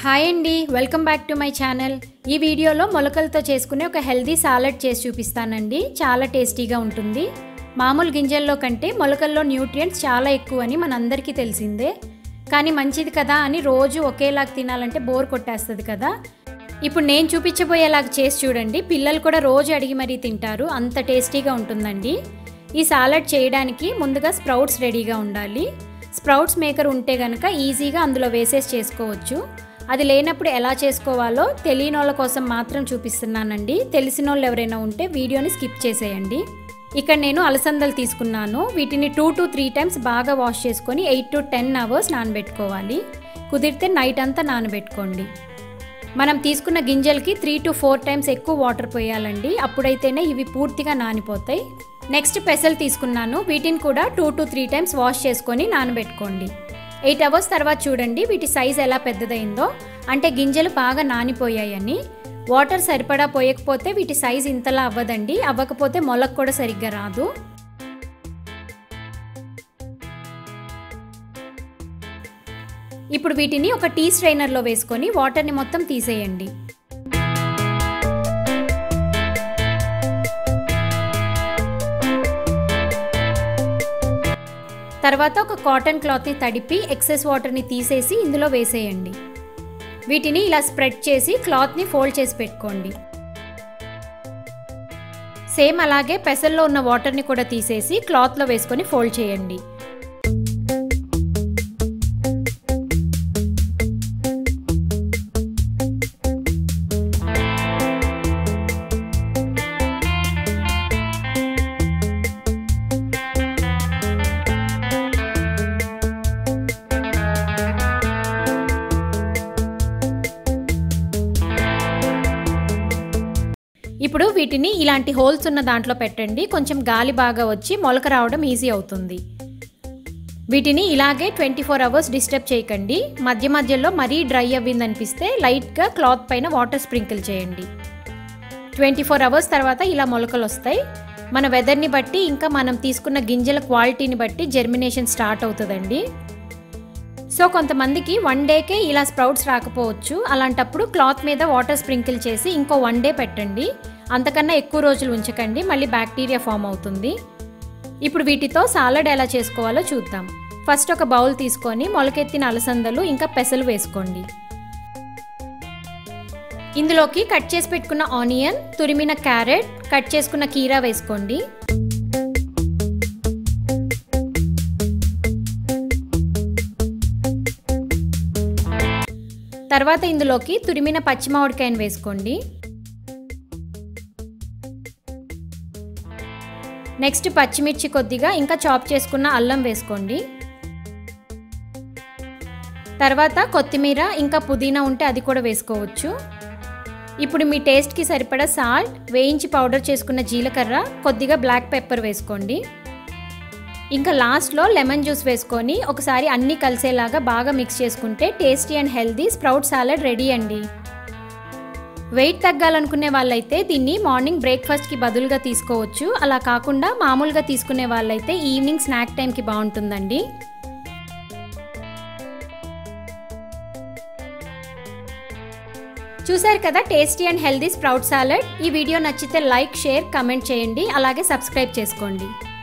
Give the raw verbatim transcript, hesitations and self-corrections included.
Hi అండి, welcome back to my channel. ఈ వీడియోలో మొలకలతో చేసుకునే ఒక హెల్దీ సాలడ్ చేసి చూపిస్తానండి. చాలా టేస్టీగా ఉంటుంది. మామూలు గింజల్లో కంటే మొలకల్లో న్యూట్రియంట్స్ చాలా ఎక్కువని మనందరికీ తెలిసిందే. కానీ మంచిది కదా అని రోజు ఒకేలాగా తినాలంటే బోర్ కొట్టేస్తుంది కదా. ఇప్పుడు నేను చూపించబోయేలాగా చేసి చూడండి. పిల్లలు కూడా రోజు అడిగి మరీ తింటారు. అంత టేస్టీగా ఉంటుందండి. ఈ సాలడ్ చేయడానికి ముందుగా స్ప్రౌట్స్ రెడీగా ఉండాలి. స్ప్రౌట్స్ మేకర్ ఉంటే కనుక ఈజీగా అందులో వేసేసి చేసుకోవచ్చు. అది లేనప్పుడు ఎలా చేసుకోవాలో తెలియని వాళ్ళ కోసం మాత్రం చూపిస్తున్నానండి. తెలిసిన వాళ్ళు ఎవరైనా ఉంటే వీడియోని స్కిప్ చేసేయండి. ఇక్కడ నేను అలసందలు తీసుకున్నాను. వీటిని టూ టు త్రీ టైమ్స్ బాగా వాష్ చేసుకొని ఎయిట్ టు టెన్ అవర్స్ నానబెట్టుకోవాలి. కుదిరితే నైట్ అంతా నానబెట్టుకోండి. మనం తీసుకున్న గింజలకి త్రీ టు ఫోర్ టైమ్స్ ఎక్కువ వాటర్ పోయాలండి. అప్పుడైతేనే ఇవి పూర్తిగా నానిపోతాయి. నెక్స్ట్ పెసలు తీసుకున్నాను. వీటిని కూడా two to three times wash చేసుకొని నానబెట్టుకోండి. ఎయిట్ అవర్స్ తర్వాత చూడండి వీటి సైజ్ ఎలా పెద్దదైందో. అంటే గింజలు బాగా నానిపోయాయని. వాటర్ సరిపడా పోయకపోతే వీటి సైజ్ ఇంతలా అవ్వదండి. అవ్వకపోతే మొలక కూడా సరిగ్గా రాదు. ఇప్పుడు వీటిని ఒక టీ స్ట్రైనర్లో వేసుకొని వాటర్ని మొత్తం తీసేయండి. తర్వాత ఒక కాటన్ క్లాత్ని తడిపి ఎక్సెస్ వాటర్ని తీసేసి ఇందులో వేసేయండి. వీటిని ఇలా స్ప్రెడ్ చేసి క్లాత్ని ఫోల్డ్ చేసి పెట్టుకోండి. సేమ్ అలాగే పెసల్లో ఉన్న వాటర్ని కూడా తీసేసి క్లాత్లో వేసుకొని ఫోల్డ్ చేయండి. ఇప్పుడు వీటిని ఇలాంటి హోల్స్ ఉన్న దాంట్లో పెట్టండి. కొంచెం గాలి బాగా వచ్చి మొలక రావడం ఈజీ అవుతుంది. వీటిని ఇలాగే ట్వంటీ ఫోర్ అవర్స్ డిస్టర్బ్ చేయకండి. మధ్య మధ్యలో మరీ డ్రై అవ్విందనిపిస్తే లైట్గా క్లాత్ పైన వాటర్ స్ప్రింకిల్ చేయండి. ట్వంటీ ఫోర్ అవర్స్ తర్వాత ఇలా మొలకలు వస్తాయి. మన వెదర్ని బట్టి ఇంకా మనం తీసుకున్న గింజల క్వాలిటీని బట్టి జర్మినేషన్ స్టార్ట్ అవుతుందండి. సో కొంతమందికి వన్ డేకే ఇలా స్ప్రౌట్స్ రాకపోవచ్చు. అలాంటప్పుడు క్లాత్ మీద వాటర్ స్ప్రింకిల్ చేసి ఇంకో వన్ డే పెట్టండి. అంతకన్నా ఎక్కువ రోజులు ఉంచకండి, మళ్ళీ బ్యాక్టీరియా ఫామ్ అవుతుంది. ఇప్పుడు వీటితో సాలడ్ ఎలా చేసుకోవాలో చూద్దాం. ఫస్ట్ ఒక బౌల్ తీసుకొని మొలకెత్తిన అలసందలు ఇంకా పెసలు వేసుకోండి. ఇందులోకి కట్ చేసి పెట్టుకున్న ఆనియన్, తురిమిన క్యారెట్, కట్ చేసుకున్న కీరా వేసుకోండి. తర్వాత ఇందులోకి తురిమిన పచ్చి మామిడికాయను వేసుకోండి. నెక్స్ట్ పచ్చిమిర్చి కొద్దిగా ఇంకా చాప్ చేసుకున్న అల్లం వేసుకోండి. తర్వాత కొత్తిమీర ఇంకా పుదీనా ఉంటే అది కూడా వేసుకోవచ్చు. ఇప్పుడు మీ టేస్ట్కి సరిపడా సాల్ట్, వేయించి పౌడర్ చేసుకున్న జీలకర్ర, కొద్దిగా బ్లాక్ పెప్పర్ వేసుకోండి. ఇంకా లాస్ట్లో లెమన్ జ్యూస్ వేసుకొని ఒకసారి అన్నీ కలిసేలాగా బాగా మిక్స్ చేసుకుంటే tasty and healthy sprout salad ready అండి. వెయిట్ తగ్గాలనుకునే వాళ్ళైతే దీన్ని మార్నింగ్ బ్రేక్ఫాస్ట్కి బదులుగా తీసుకోవచ్చు. అలా కాకుండా మామూలుగా తీసుకునే వాళ్ళైతే ఈవినింగ్ స్నాక్ టైంకి బాగుంటుందండి. చూసారు కదా tasty and healthy sprout salad. ఈ వీడియో నచ్చితే లైక్, షేర్, కమెంట్ చేయండి. అలాగే సబ్స్క్రైబ్ చేసుకోండి.